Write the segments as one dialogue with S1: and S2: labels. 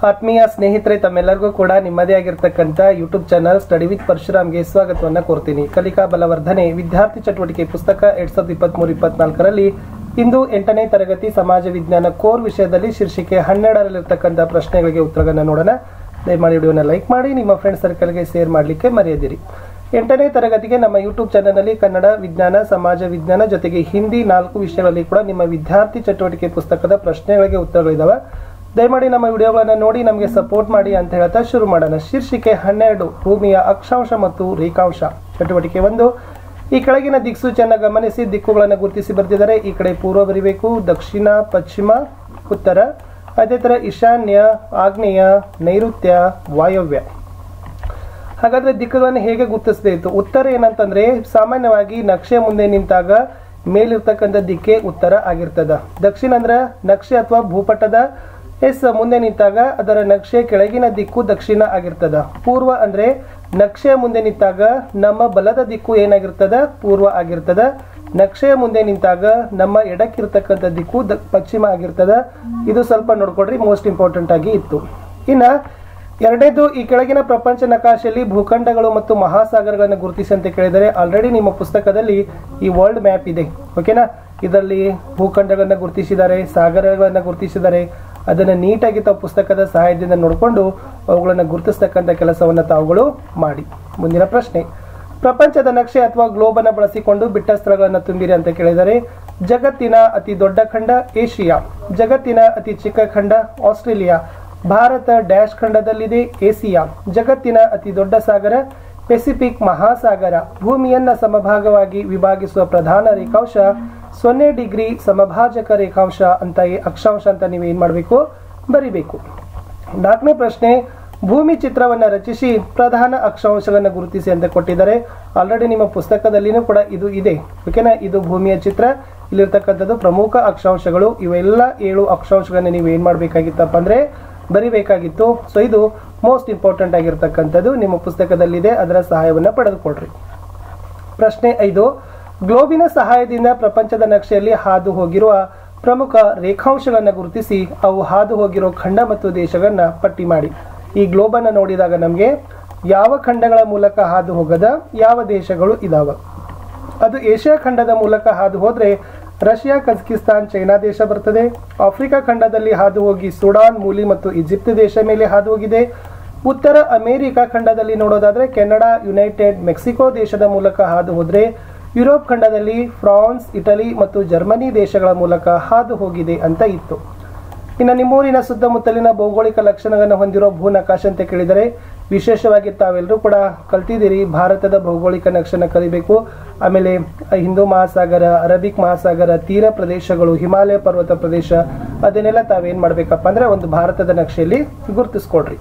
S1: ಆತ್ಮೀಯ ಸ್ನೇಹಿತರೆ, ತಮ್ಮೆಲ್ಲರಿಗೂ ಕೂಡ ನಿಮ್ಮದೇ ಆಗಿರತಕ್ಕಂತ ಯೂಟ್ಯೂಬ್ ಚಾನಲ್ ಸ್ಟಡಿ ವಿತ್ ಪರಶುರಾಮ್ಗೆ ಸ್ವಾಗತವನ್ನ ಕೋರ್ತೀನಿ. ಕಲಿಕಾ ಬಲವರ್ಧನೆ ವಿದ್ಯಾರ್ಥಿ ಚಟುವಟಿಕೆ ಪುಸ್ತಕ 2023-24ರಲ್ಲಿ ಇಂದು 8ನೇ ತರಗತಿ ಸಮಾಜ ವಿಜ್ಞಾನ ಕೋರ್ ವಿಷಯದಲ್ಲಿ ಶೀರ್ಷಿಕೆ 12ರಲ್ಲಿರ್ತಕ್ಕಂಥ ಪ್ರಶ್ನೆಗಳಿಗೆ ಉತ್ತರಗಳನ್ನು ನೋಡೋಣ. ದಯಮಾಡಿ ವಿಡಿಯೋನ ಲೈಕ್ ಮಾಡಿ, ನಿಮ್ಮ ಫ್ರೆಂಡ್ ಸರ್ಕಲ್ಗೆ ಶೇರ್ ಮಾಡಲಿಕ್ಕೆ ಮರೆಯದಿರಿ. 8ನೇ ತರಗತಿಗೆ ನಮ್ಮ ಯೂಟ್ಯೂಬ್ ಚಾನಲ್ನಲ್ಲಿ ಕನ್ನಡ, ವಿಜ್ಞಾನ, ಸಮಾಜ ವಿಜ್ಞಾನ ಜೊತೆಗೆ ಹಿಂದಿ 4 ವಿಷಯಗಳಲ್ಲಿ ಕೂಡ ನಿಮ್ಮ ವಿದ್ಯಾರ್ಥಿ ಚಟುವಟಿಕೆ ಪುಸ್ತಕದ ಪ್ರಶ್ನೆಗಳಿಗೆ ಉತ್ತರಗಳಿದಾವೆ. ದಯಮಾಡಿ ನಮ್ಮ ವಿಡಿಯೋಗಳನ್ನು ನೋಡಿ ನಮಗೆ ಸಪೋರ್ಟ್ ಮಾಡಿ ಅಂತ ಹೇಳ್ತಾ ಶುರು ಮಾಡೋಣ. ಶೀರ್ಷಿಕೆ 12 ಭೂಮಿಯ ಅಕ್ಷಾಂಶ ಮತ್ತು ರೇಖಾಂಶ. ಚಟುವಟಿಕೆ 1, ಈ ಕೆಳಗಿನ ದಿಕ್ಸೂಚಿಯನ್ನು ಗಮನಿಸಿ ದಿಕ್ಕುಗಳನ್ನು ಗುರುತಿಸಿ ಬರೆದಿದ್ದಾರೆ. ಈ ಕಡೆ ಪೂರ್ವ ಬರಿಬೇಕು, ದಕ್ಷಿಣ, ಪಶ್ಚಿಮ, ಉತ್ತರ. ಅದೇ ತರ ಈಶಾನ್ಯ, ಆಗ್ನೇಯ, ನೈಋತ್ಯ, ವಾಯವ್ಯ. ಹಾಗಾದ್ರೆ ದಿಕ್ಕುಗಳನ್ನು ಹೇಗೆ ಗುರುತಿಸಬೇಕು? ಉತ್ತರ ಏನಂತಂದ್ರೆ ಸಾಮಾನ್ಯವಾಗಿ ನಕ್ಷೆ ಮುಂದೆ ನಿಂತಾಗ ಮೇಲಿರ್ತಕ್ಕಂಥ ದಿಕ್ಕೆ ಉತ್ತರ ಆಗಿರ್ತದ. ದಕ್ಷಿಣ ಅಂದ್ರೆ ನಕ್ಷೆ ಅಥವಾ ಭೂಪಟದ ಮುಂದೆ ನಿಂತಾಗ ಅದರ ನಕ್ಷೆ ಕೆಳಗಿನ ದಿಕ್ಕು ದಕ್ಷಿಣ ಆಗಿರ್ತದ. ಪೂರ್ವ ಅಂದ್ರೆ ನಕ್ಷೆಯ ಮುಂದೆ ನಿಂತಾಗ ನಮ್ಮ ಬಲದ ದಿಕ್ಕು ಏನಾಗಿರ್ತದ? ಪೂರ್ವ ಆಗಿರ್ತದ. ನಕ್ಷೆಯ ಮುಂದೆ ನಿಂತಾಗ ನಮ್ಮ ಎಡಕ್ಕಿರ್ತಕ್ಕಂಥ ದಿಕ್ಕು ಪಶ್ಚಿಮ ಆಗಿರ್ತದ. ಇದು ಸ್ವಲ್ಪ ನೋಡ್ಕೊಡ್ರಿ, ಮೋಸ್ಟ್ ಇಂಪಾರ್ಟೆಂಟ್ ಆಗಿ ಇತ್ತು. ಇನ್ನ ಎರಡನೇದು, ಈ ಕೆಳಗಿನ ಪ್ರಪಂಚ ನಕಾಶೆಯಲ್ಲಿ ಭೂಖಂಡಗಳು ಮತ್ತು ಮಹಾಸಾಗರಗಳನ್ನು ಗುರುತಿಸಿ ಅಂತ ಕೇಳಿದರೆ ಆಲ್ರೆಡಿ ನಿಮ್ಮ ಪುಸ್ತಕದಲ್ಲಿ ಈ ವರ್ಲ್ಡ್ ಮ್ಯಾಪ್ ಇದೆ. ಓಕೆನಾ? ಇದರಲ್ಲಿ ಭೂಖಂಡಗಳನ್ನ ಗುರುತಿಸಿದ್ದಾರೆ, ಸಾಗರಗಳನ್ನ ಗುರುತಿಸಿದ್ದಾರೆ. ಅದನ್ನ ನೀಟಾಗಿ ತಾವು ಪುಸ್ತಕದ ಸಹಾಯದಿಂದ ನೋಡಿಕೊಂಡು ಅವುಗಳನ್ನು ಗುರುತಿಸ್ತಕ್ಕಂಥ ಕೆಲಸವನ್ನ ತಾವುಗಳು ಮಾಡಿ. ಮುಂದಿನ ಪ್ರಶ್ನೆ, ಪ್ರಪಂಚದ ನಕ್ಷೆ ಅಥವಾ ಗ್ಲೋಬ್ ಅನ್ನು ಬಳಸಿಕೊಂಡು ಬಿಟ್ಟ ಸ್ಥಳಗಳನ್ನು ತುಂಬಿರಿ ಅಂತ ಕೇಳಿದರೆ ಜಗತ್ತಿನ ಅತಿ ದೊಡ್ಡ ಖಂಡ ಏಷಿಯಾ, ಜಗತ್ತಿನ ಅತಿ ಚಿಕ್ಕ ಖಂಡ ಆಸ್ಟ್ರೇಲಿಯಾ, ಭಾರತ ಡ್ಯಾಶ್ ಖಂಡದಲ್ಲಿದೆ ಏಸಿಯಾ, ಜಗತ್ತಿನ ಅತಿ ದೊಡ್ಡ ಸಾಗರ ಪೆಸಿಫಿಕ್ ಮಹಾಸಾಗರ, ಭೂಮಿಯನ್ನ ಸಮಭಾಗವಾಗಿ ವಿಭಾಗಿಸುವ ಪ್ರಧಾನ ರೇಖಾಂಶ 0 ಡಿಗ್ರಿ ಸಮಭಾಜಕ ರೇಖಾಂಶ ಅಂತ ಅಕ್ಷಾಂಶ ಅಂತ ನೀವು ಏನ್ ಮಾಡಬೇಕು? ಬರಿಬೇಕು. 4ನೇ ಪ್ರಶ್ನೆ, ಭೂಮಿ ಚಿತ್ರವನ್ನ ರಚಿಸಿ ಪ್ರಧಾನ ಅಕ್ಷಾಂಶಗಳನ್ನು ಗುರುತಿಸಿ ಅಂತ ಕೊಟ್ಟಿದ್ದಾರೆ. ಆಲ್ರೆಡಿ ನಿಮ್ಮ ಪುಸ್ತಕದಲ್ಲಿನೂ ಕೂಡ ಇದು ಇದೆ. ಓಕೆನಾ? ಇದು ಭೂಮಿಯ ಚಿತ್ರ, ಇಲ್ಲಿರ್ತಕ್ಕಂಥದ್ದು ಪ್ರಮುಖ ಅಕ್ಷಾಂಶಗಳು. ಇವೆಲ್ಲ 7 ಅಕ್ಷಾಂಶಗಳನ್ನ ನೀವು ಏನ್ ಮಾಡ್ಬೇಕಾಗಿತ್ತಪ್ಪ ಅಂದ್ರೆ ಬರಿಬೇಕಾಗಿತ್ತು. ಸೊ ಇದು ಮೋಸ್ಟ್ ಇಂಪಾರ್ಟೆಂಟ್ ಆಗಿರ್ತಕ್ಕಂಥದ್ದು ನಿಮ್ಮ ಪುಸ್ತಕದಲ್ಲಿದೆ, ಅದರ ಸಹಾಯವನ್ನ ಪಡೆದುಕೊಳ್ರಿ. ಪ್ರಶ್ನೆ 5, ಗ್ಲೋಬಿನ ಸಹಾಯದಿಂದ ಪ್ರಪಂಚದ ನಕ್ಷೆಯಲ್ಲಿ ಹಾದು ಹೋಗಿರುವ ಪ್ರಮುಖ ರೇಖಾಂಶಗಳನ್ನು ಗುರುತಿಸಿ ಅವು ಹಾದು ಹೋಗಿರೋ ಖಂಡ ಮತ್ತು ದೇಶಗಳನ್ನ ಪಟ್ಟಿ ಮಾಡಿ. ಈ ಗ್ಲೋಬ್ ಅನ್ನ ನೋಡಿದಾಗ ನಮಗೆ ಯಾವ ಖಂಡಗಳ ಮೂಲಕ ಹಾದು ಹೋಗದ, ಯಾವ ದೇಶಗಳು ಇದಾವ? ಅದು ಏಷ್ಯಾ ಖಂಡದ ಮೂಲಕ ಹಾದು ಹೋದ್ರೆ ರಷ್ಯಾ, ಕಜಕಿಸ್ತಾನ್, ಚೈನಾ ದೇಶ ಬರ್ತದೆ. ಆಫ್ರಿಕಾ ಖಂಡದಲ್ಲಿ ಹಾದು ಹೋಗಿ ಸುಡಾನ್, ಮೂಲಿ ಮತ್ತು ಈಜಿಪ್ಟ್ ದೇಶ ಮೇಲೆ ಹಾದು ಹೋಗಿದೆ. ಉತ್ತರ ಅಮೆರಿಕಾ ಖಂಡದಲ್ಲಿ ನೋಡೋದಾದ್ರೆ ಕೆನಡಾ, ಯುನೈಟೆಡ್ ಮೆಕ್ಸಿಕೋ ದೇಶದ ಮೂಲಕ ಹಾದು ಹೋದ್ರೆ ಯುರೋಪ್ ಖಂಡದಲ್ಲಿ ಫ್ರಾನ್ಸ್, ಇಟಲಿ ಮತ್ತು ಜರ್ಮನಿ ದೇಶಗಳ ಮೂಲಕ ಹಾದು ಹೋಗಿದೆ ಅಂತ ಇತ್ತು. ಇನ್ನು ನಿಮ್ಮೂರಿನ ಸುತ್ತಮುತ್ತಲಿನ ಭೌಗೋಳಿಕ ಲಕ್ಷಣಗಳನ್ನು ಹೊಂದಿರೋ ಭೂ ನಕಾಶೆ ಅಂತ ಕೇಳಿದರೆ ವಿಶೇಷವಾಗಿ ತಾವೆಲ್ಲರೂ ಕೂಡ ಕಲ್ತಿದ್ದೀರಿ. ಭಾರತದ ಭೌಗೋಳಿಕ ನಕ್ಷೆನ ಕಲಿಬೇಕು. ಆಮೇಲೆ ಹಿಂದೂ ಮಹಾಸಾಗರ, ಅರಬಿಕ್ ಮಹಾಸಾಗರ, ತೀರ ಪ್ರದೇಶಗಳು, ಹಿಮಾಲಯ ಪರ್ವತ ಪ್ರದೇಶ, ಅದನ್ನೆಲ್ಲ ತಾವೇನ್ ಮಾಡ್ಬೇಕಪ್ಪ ಅಂದ್ರೆ ಒಂದು ಭಾರತದ ನಕ್ಷೆಯಲ್ಲಿ ಗುರುತಿಸ್ಕೊಡ್ರಿ.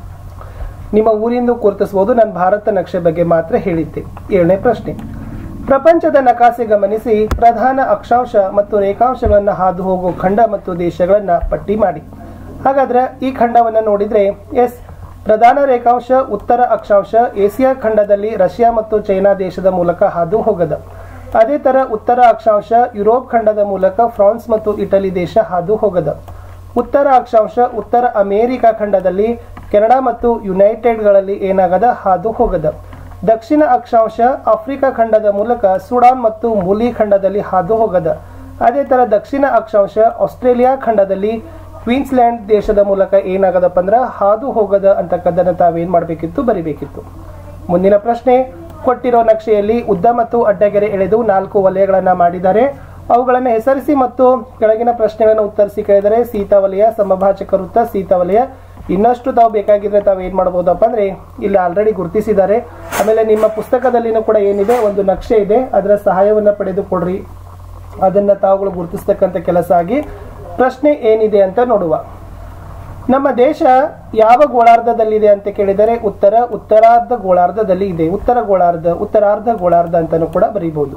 S1: ನಿಮ್ಮ ಊರಿಂದ ಗುರುತಿಸಬಹುದು. ನಾನು ಭಾರತ ನಕ್ಷೆ ಬಗ್ಗೆ ಮಾತ್ರ ಹೇಳಿದ್ದೆ. 7ನೇ ಪ್ರಶ್ನೆ, ಪ್ರಪಂಚದ ನಕಾಶೆ ಗಮನಿಸಿ ಪ್ರಧಾನ ಅಕ್ಷಾಂಶ ಮತ್ತು ರೇಖಾಂಶಗಳನ್ನ ಹಾದು ಹೋಗುವ ಖಂಡ ಮತ್ತು ದೇಶಗಳನ್ನ ಪಟ್ಟಿ ಮಾಡಿ. ಹಾಗಾದ್ರೆ ಈ ಖಂಡವನ್ನ ನೋಡಿದ್ರೆ ಪ್ರಧಾನ ರೇಖಾಂಶ ಉತ್ತರ ಅಕ್ಷಾಂಶ ಏಷ್ಯಾ ಖಂಡದಲ್ಲಿ ರಷ್ಯಾ ಮತ್ತು ಚೈನಾ ದೇಶದ ಮೂಲಕ ಹಾದು ಹೋಗದ. ಅದೇ ತರ ಉತ್ತರ ಅಕ್ಷಾಂಶ ಯುರೋಪ್ ಖಂಡದ ಮೂಲಕ ಫ್ರಾನ್ಸ್ ಮತ್ತು ಇಟಲಿ ದೇಶ ಹಾದು ಹೋಗದ. ಉತ್ತರ ಅಕ್ಷಾಂಶ ಉತ್ತರ ಅಮೆರಿಕಾ ಖಂಡದಲ್ಲಿ ಕೆನಡಾ ಮತ್ತು ಯುನೈಟೆಡ್ಗಳಲ್ಲಿ ಏನಾಗದ ಹಾದು ಹೋಗದ. ದಕ್ಷಿಣ ಅಕ್ಷಾಂಶ ಆಫ್ರಿಕಾ ಖಂಡದ ಮೂಲಕ ಸುಡಾನ್ ಮತ್ತು ಮೂಲಿ ಖಂಡದಲ್ಲಿ ಹಾದು ಹೋಗದ. ಅದೇ ತರ ದಕ್ಷಿಣ ಅಕ್ಷಾಂಶ ಆಸ್ಟ್ರೇಲಿಯಾ ಖಂಡದಲ್ಲಿ ಕ್ವೀನ್ಸ್ಲ್ಯಾಂಡ್ ದೇಶದ ಮೂಲಕ ಏನಾಗದಪ್ಪ ಅಂದ್ರೆ ಹಾದು ಹೋಗದ ಅಂತಕ್ಕದ್ದನ್ನು ತಾವೇನ್ ಮಾಡಬೇಕಿತ್ತು? ಬರಿಬೇಕಿತ್ತು. ಮುಂದಿನ ಪ್ರಶ್ನೆ, ಕೊಟ್ಟಿರೋ ನಕ್ಷೆಯಲ್ಲಿ ಉದ್ದ ಮತ್ತು ಅಡ್ಡಗೆರೆ ಎಳೆದು 4 ವಲಯಗಳನ್ನ ಮಾಡಿದ್ದಾರೆ. ಅವುಗಳನ್ನು ಹೆಸರಿಸಿ ಮತ್ತು ಕೆಳಗಿನ ಪ್ರಶ್ನೆಗಳನ್ನು ಉತ್ತರಿಸಿ ಕೇಳಿದರೆ ಸೀತಾವಲಯ, ಸಮಭಾಜಕ ವೃತ್ತ, ಸೀತಾವಲಯ. ಇನ್ನಷ್ಟು ತಾವು ಬೇಕಾಗಿದ್ರೆ ತಾವು ಏನ್ ಮಾಡಬಹುದಪ್ಪ ಅಂದ್ರೆ ಇಲ್ಲಿ ಆಲ್ರೆಡಿ ಗುರುತಿಸಿದ್ದಾರೆ. ಆಮೇಲೆ ನಿಮ್ಮ ಪುಸ್ತಕದಲ್ಲಿನೂ ಕೂಡ ಏನಿದೆ, ಒಂದು ನಕ್ಷೆ ಇದೆ, ಅದರ ಸಹಾಯವನ್ನ ಪಡೆದುಕೊಡ್ರಿ. ಅದನ್ನ ತಾವುಗಳು ಗುರುತಿಸ್ತಕ್ಕಂಥ ಕೆಲಸ ಆಗಿ ಪ್ರಶ್ನೆ ಏನಿದೆ ಅಂತ ನೋಡುವ. ನಮ್ಮ ದೇಶ ಯಾವ ಗೋಳಾರ್ಧದಲ್ಲಿದೆ ಅಂತ ಕೇಳಿದರೆ ಉತ್ತರಾರ್ಧ ಗೋಳಾರ್ಧದಲ್ಲಿ ಇದೆ. ಉತ್ತರಾರ್ಧ ಗೋಳಾರ್ಧ ಅಂತಾನೂ ಕೂಡ ಬರೀಬಹುದು.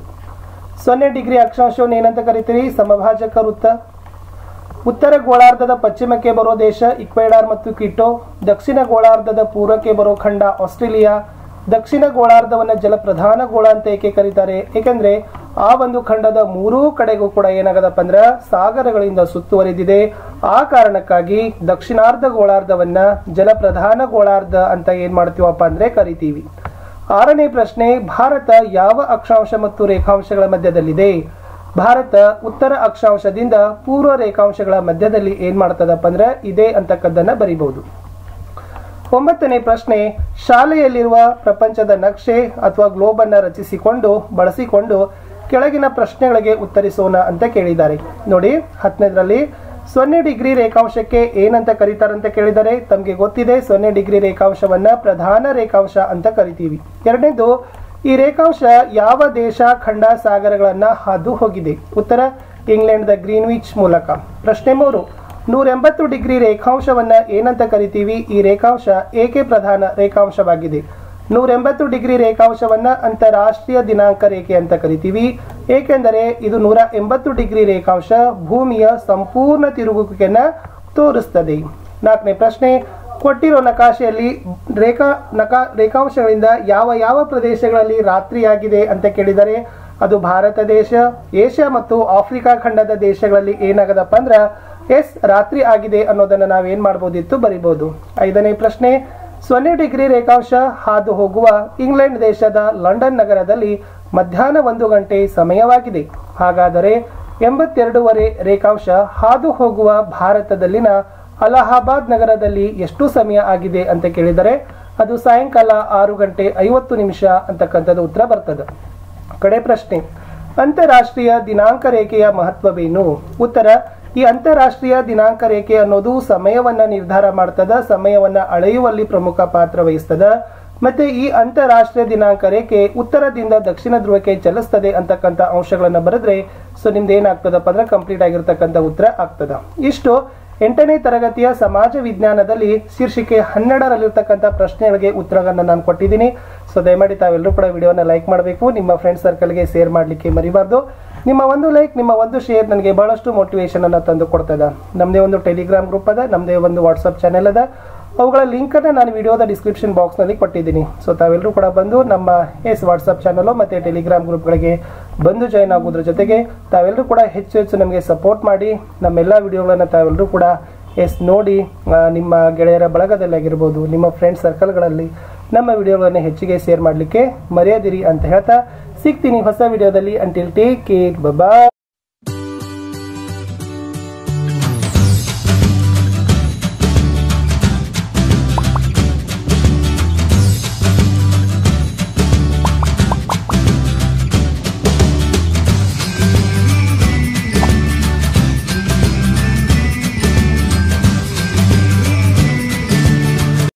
S1: 0 ಡಿಗ್ರಿ ಅಕ್ಷಾಂಶವನ್ನು ಏನಂತ ಕರಿತೀರಿ? ಸಮಭಾಜಕ ವೃತ್ತ. ಉತ್ತರ ಗೋಳಾರ್ಧದ ಪಶ್ಚಿಮಕ್ಕೆ ಬರೋ ದೇಶ ಇಕ್ವೆಡಾರ್ ಮತ್ತು ಕ್ವಿಟೋ. ದಕ್ಷಿಣ ಗೋಳಾರ್ಧದ ಪೂರ್ವಕ್ಕೆ ಬರೋ ಖಂಡ ಆಸ್ಟ್ರೇಲಿಯಾ. ದಕ್ಷಿಣ ಗೋಳಾರ್ಧವನ್ನ ಜಲಪ್ರಧಾನ ಗೋಳ ಅಂತ ಏಕೆ ಕರೀತಾರೆ? ಏಕೆಂದ್ರೆ ಆ ಒಂದು ಖಂಡದ ಮೂರೂ ಕಡೆಗೂ ಕೂಡ ಏನಾಗದಪ್ಪ ಅಂದ್ರ ಸಾಗರಗಳಿಂದ ಸುತ್ತುವರಿದಿದೆ. ಆ ಕಾರಣಕ್ಕಾಗಿ ದಕ್ಷಿಣಾರ್ಧ ಗೋಳಾರ್ಧವನ್ನ ಜಲಪ್ರಧಾನ ಗೋಳಾರ್ಧ ಅಂತ ಏನ್ ಮಾಡ್ತೀವಪ್ಪ ಅಂದ್ರೆ ಕರಿತೀವಿ. 6ನೇ ಪ್ರಶ್ನೆ, ಭಾರತ ಯಾವ ಅಕ್ಷಾಂಶ ಮತ್ತು ರೇಖಾಂಶಗಳ ಮಧ್ಯದಲ್ಲಿದೆ? ಭಾರತ ಉತ್ತರ ಅಕ್ಷಾಂಶದಿಂದ ಪೂರ್ವ ರೇಖಾಂಶಗಳ ಮಧ್ಯದಲ್ಲಿ ಏನ್ ಮಾಡ್ತದಪ್ಪ ಅಂದ್ರೆ ಇದೆ ಅಂತಕ್ಕದ್ದನ್ನ ಬರೀಬಹುದು. 9ನೇ ಪ್ರಶ್ನೆ, ಶಾಲೆಯಲ್ಲಿರುವ ಪ್ರಪಂಚದ ನಕ್ಷೆ ಅಥವಾ ಗ್ಲೋಬ್ ಅನ್ನ ರಚಿಸಿಕೊಂಡು ಬಳಸಿಕೊಂಡು ಕೆಳಗಿನ ಪ್ರಶ್ನೆಗಳಿಗೆ ಉತ್ತರಿಸೋಣ ಅಂತ ಕೇಳಿದ್ದಾರೆ. ನೋಡಿ 10ನೇದ್ರಲ್ಲಿ 0 ಡಿಗ್ರಿ ರೇಖಾಂಶಕ್ಕೆ ಏನಂತ ಕರೀತಾರಂತ ಕೇಳಿದರೆ ತಮಗೆ ಗೊತ್ತಿದೆ. 0 ಡಿಗ್ರಿ ರೇಖಾಂಶವನ್ನ ಪ್ರಧಾನ ರೇಖಾಂಶ ಅಂತ ಕರಿತೀವಿ. 2ನೇದು, ಈ ರೇಖಾಂಶ ಯಾವ ದೇಶ ಖಂಡ ಸಾಗರಗಳನ್ನ ಹಾದು ಹೋಗಿದೆ? ಉತ್ತರ ಇಂಗ್ಲೆಂಡ್ ದ ಗ್ರೀನ್ವಿಚ್ ಮೂಲಕ. ಪ್ರಶ್ನೆ 3, 180 ಡಿಗ್ರಿ ರೇಖಾಂಶವನ್ನ ಏನಂತ ಕರಿತೀವಿ? ಈ ರೇಖಾಂಶ ಏಕೆ ಪ್ರಧಾನ ರೇಖಾಂಶವಾಗಿದೆ? 180 ಡಿಗ್ರಿ ರೇಖಾಂಶವನ್ನ ಅಂತಾರಾಷ್ಟ್ರೀಯ ದಿನಾಂಕ ರೇಖೆ ಅಂತ ಕರಿತೀವಿ. ಏಕೆಂದರೆ ಇದು 180 ಡಿಗ್ರಿ ರೇಖಾಂಶ ಭೂಮಿಯ ಸಂಪೂರ್ಣ ತಿರುಗುವಿಕೆಯನ್ನ ತೋರಿಸ್ತದೆ. 4ನೇ ಪ್ರಶ್ನೆ, ಕೊಟ್ಟಿರೋ ನಕಾಶೆಯಲ್ಲಿ ರೇಖಾಂಶಗಳಿಂದ ಯಾವ ಯಾವ ಪ್ರದೇಶಗಳಲ್ಲಿ ರಾತ್ರಿಯಾಗಿದೆ ಅಂತ ಕೇಳಿದರೆ ಅದು ಭಾರತ ದೇಶ, ಏಷ್ಯಾ ಮತ್ತು ಆಫ್ರಿಕಾ ಖಂಡದ ದೇಶಗಳಲ್ಲಿ ಏನಾಗದಪ್ಪ ಅಂದ್ರ ರಾತ್ರಿ ಆಗಿದೆ ಅನ್ನೋದನ್ನ ನಾವೇನ್ ಮಾಡಬಹುದಿತ್ತು ಬರಿಬಹುದು. 5ನೇ ಪ್ರಶ್ನೆ, 0 ಡಿಗ್ರಿ ರೇಖಾಂಶ ಹಾದು ಹೋಗುವ ಇಂಗ್ಲೆಂಡ್ ದೇಶದ ಲಂಡನ್ ನಗರದಲ್ಲಿ ಮಧ್ಯಾಹ್ನ 1 ಗಂಟೆ ಸಮಯವಾಗಿದೆ. ಹಾಗಾದರೆ 82 ರೇಖಾಂಶ ಹಾದು ಹೋಗುವ ಭಾರತದಲ್ಲಿನ ಅಲಹಾಬಾದ್ ನಗರದಲ್ಲಿ ಎಷ್ಟು ಸಮಯ ಆಗಿದೆ ಅಂತ ಕೇಳಿದರೆ ಅದು ಸಾಯಂಕಾಲ 6 ಗಂಟೆ 50 ನಿಮಿಷ ಅಂತಕ್ಕಂಥದ್ದು ಉತ್ತರ ಬರ್ತದೆ. ಕಡೆ ಪ್ರಶ್ನೆ, ಅಂತಾರಾಷ್ಟ್ರೀಯ ದಿನಾಂಕ ರೇಖೆಯ ಮಹತ್ವವೇನು? ಉತ್ತರ, ಈ ಅಂತಾರಾಷ್ಟ್ರೀಯ ದಿನಾಂಕ ರೇಖೆ ಅನ್ನೋದು ಸಮಯವನ್ನ ನಿರ್ಧಾರ ಮಾಡ್ತದ, ಸಮಯವನ್ನ ಅಳೆಯುವಲ್ಲಿ ಪ್ರಮುಖ ಪಾತ್ರ ವಹಿಸ್ತದ. ಮತ್ತೆ ಈ ಅಂತಾರಾಷ್ಟ್ರೀಯ ದಿನಾಂಕ ರೇಖೆ ಉತ್ತರದಿಂದ ದಕ್ಷಿಣ ಧ್ರುವಕ್ಕೆ ಚಲಿಸ್ತದೆ ಅಂತಕ್ಕಂಥ ಅಂಶಗಳನ್ನ ಬರೆದ್ರೆ ನಿಮ್ದು ಏನಾಗ್ತದಪ್ಪ ಅಂದ್ರೆ ಕಂಪ್ಲೀಟ್ ಆಗಿರ್ತಕ್ಕಂಥ ಉತ್ತರ ಆಗ್ತದ. ಇಷ್ಟು 8ನೇ ತರಗತಿಯ ಸಮಾಜ ವಿಜ್ಞಾನದಲ್ಲಿ ಶೀರ್ಷಿಕೆ 12ರಲ್ಲಿರ್ತಕ್ಕಂಥ ಪ್ರಶ್ನೆಗಳಿಗೆ ಉತ್ತರಗಳನ್ನ ನಾನು ಕೊಟ್ಟಿದ್ದೀನಿ. ದಯಮಾಡಿ ತಾವೆಲ್ಲರೂ ಕೂಡ ವಿಡಿಯೋನ ಲೈಕ್ ಮಾಡಬೇಕು, ನಿಮ್ಮ ಫ್ರೆಂಡ್ ಸರ್ಕಲ್ಗೆ ಶೇರ್ ಮಾಡಲಿಕ್ಕೆ ಮರಿಬಾರ್ದು. ನಿಮ್ಮ ಒಂದು ಲೈಕ್, ನಿಮ್ಮ ಒಂದು ಶೇರ್ ನನಗೆ ಬಹಳಷ್ಟು ಮೋಟಿವೇಶನ್ ಅನ್ನ ತಂದು ಕೊಡ್ತದ. ನಮ್ಮದೇ ಒಂದು ಟೆಲಿಗ್ರಾಮ್ ಗ್ರೂಪ್ ಅದ, ನಮ್ಮದೇ ಒಂದು ವಾಟ್ಸಪ್ ಚಾನೆಲ್ ಅದ. ಅವುಗಳ ಲಿಂಕ್ ಅನ್ನ ನಾನು ವಿಡಿಯೋದ ಡಿಸ್ಕ್ರಿಪ್ಷನ್ ಬಾಕ್ಸ್ ನಲ್ಲಿ ಕೊಟ್ಟಿದ್ದೀನಿ. ತಾವೆಲ್ಲರೂ ಕೂಡ ಬಂದು ನಮ್ಮ ವಾಟ್ಸಪ್ ಚಾನಲ್ ಮತ್ತೆ ಟೆಲಿಗ್ರಾಮ್ ಗ್ರೂಪ್ಗಳಿಗೆ ಬಂದು ಜಾಯ್ನ್ ಆಗೋದ್ರ ಜೊತೆಗೆ ತಾವೆಲ್ಲರೂ ಕೂಡ ಹೆಚ್ಚು ನಮಗೆ ಸಪೋರ್ಟ್ ಮಾಡಿ ನಮ್ಮೆಲ್ಲ ವಿಡಿಯೋಗಳನ್ನ ತಾವೆಲ್ಲರೂ ಕೂಡ ನೋಡಿ ನಿಮ್ಮ ಗೆಳೆಯರ ಬಳಗದಲ್ಲಿ ಆಗಿರ್ಬೋದು, ನಿಮ್ಮ ಫ್ರೆಂಡ್ ಸರ್ಕಲ್ಗಳಲ್ಲಿ ನಮ್ಮ ವಿಡಿಯೋಗಳನ್ನು ಹೆಚ್ಚಿಗೆ ಶೇರ್ ಮಾಡಲಿಕ್ಕೆ ಮರೆಯದಿರಿ ಅಂತ ಹೇಳ್ತಾ ಸಿಗ್ತೀನಿ ಹೊಸ ವಿಡಿಯೋದಲ್ಲಿ. ಅಂಟಿಲ್ ಟೇಕ್ ಕೇರ್, ಬಾಯ್.